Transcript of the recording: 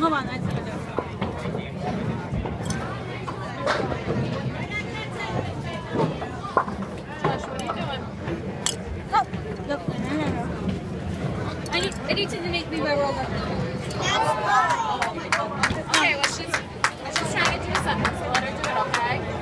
Hold on, I see what Josh, what are you doing? Oh, look, no. I need to make me my roll up. Okay, well she's trying to do something, so let her do it, okay?